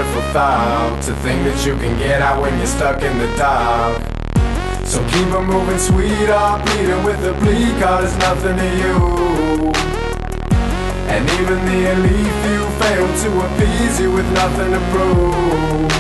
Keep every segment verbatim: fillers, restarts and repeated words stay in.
wonderful thought to think that you can get out when you're stuck in the dark. So keep on moving, sweetheart, pleading with the plea, cause it's nothing to you. And even the elite few fail to appease you with nothing to prove.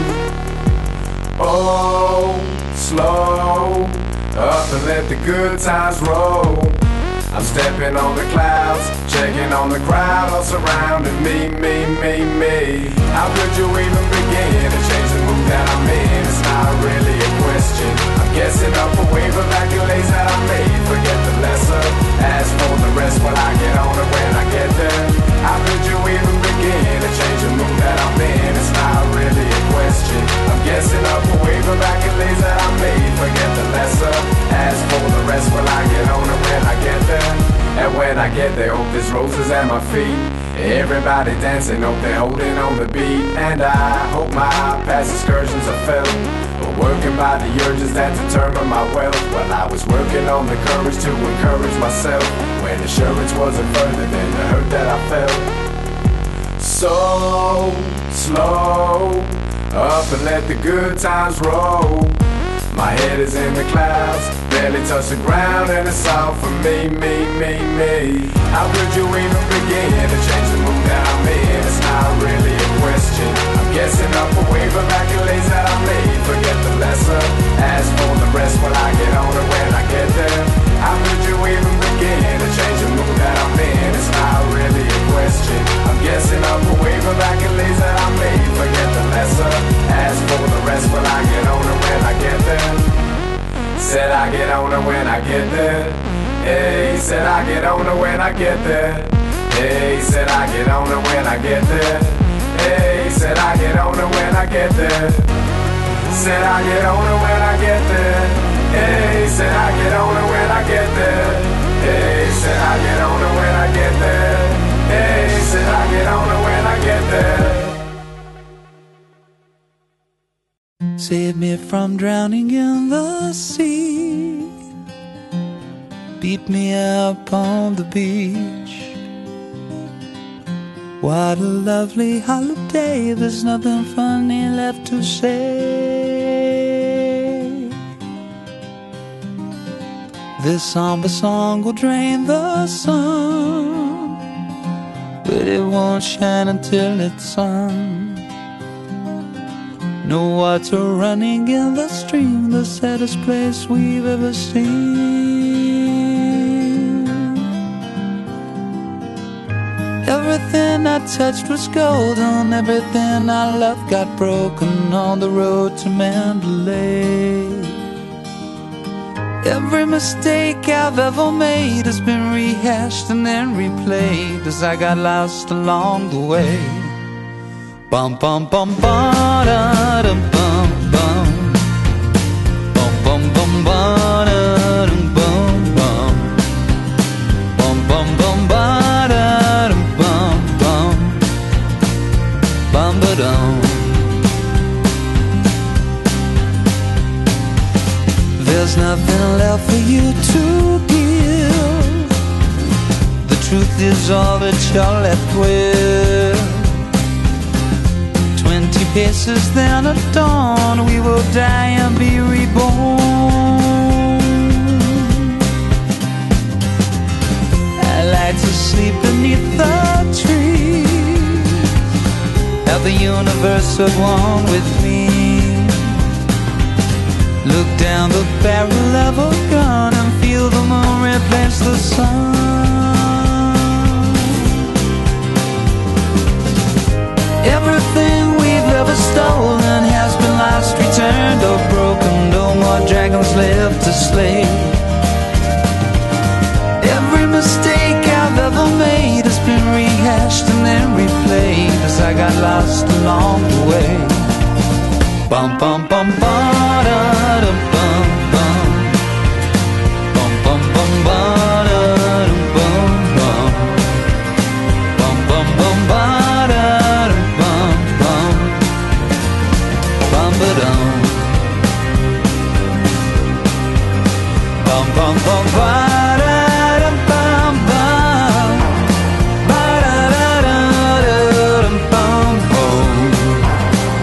Oh, slow up and let the good times roll. I'm stepping on the clouds, checking on the crowd all surrounding me, me, me, me. How could you even begin to change the mood that I'm in? It's not really a question. I'm guessing up a wave of accolades that I made. Forget the lesser. As for the rest, well, I get on it when I get there. How could you even begin to change the mood that I'm in? It's not really a question. I'm guessing up a wave of accolades that I made. Forget the lesser. As for the rest, well, I get on it when I get there. And when I get there, hope there's roses at my feet. Everybody dancing, hope they're holding on the beat. And I hope my past excursions are felt, but working by the urges that determine my wealth. While I was working on the courage to encourage myself, when assurance wasn't further than the hurt that I felt. So slow up and let the good times roll. My head is in the clouds, barely touch the ground, and it's all for me, me, me, me. How could you even begin to change the mood that I'm in? It's not really a question. I'm guessing up a wave of accolades that I made. Forget the lesser. As for the rest, well, I get on it when I get there. How could you even begin to change the mood that I'm in? It's not really a question. I'm guessing up a wave of accolades that I made. Forget the lesser. As for the rest, well, I get on it when I get there. Said I get on it when I get there. Hey, said I get on it when I get there. Hey, said I get on it when I get there. Hey, said I get on it when I get there. Said I get on it when I get there. Hey, said I get on it when I get there. Hey, said I get on it when I get there. Hey, said I get on it when I get there. Save me from drowning in the sea. Beat me up on the beach. What a lovely holiday. There's nothing funny left to say. This somber song will drain the sun, but it won't shine until it's sung. No water running in the stream, the saddest place we've ever seen. Everything I touched was golden, everything I loved got broken on the road to Mandalay. Every mistake I've ever made has been rehashed and then replayed as I got lost along the way. Bum bum bum ba da dum bum bum. Bum bum bum ba da dum bum bum. Bum bum bum ba da dum bum bum. Bum ba dum. There's nothing left for you to give. The truth is all that you're left with. Twenty paces then at dawn, we will die and be reborn. I like to sleep beneath the trees, have the universe at one with me. Look down the barrel of a gun and feel the moon replace the sun. Everything we've ever stolen has been lost, returned or broken. No more dragons left to slay. Every mistake I've ever made has been rehashed and then replayed as I got lost along the way. Bum bum bum ba da dum bum bum. Bum bum bum ba da dum bum bum. Bum bum bum ba da dum bum bum. Bum ba dum. Bum bum bum ba da dum bum bum. Ba da da da da dum bum bum.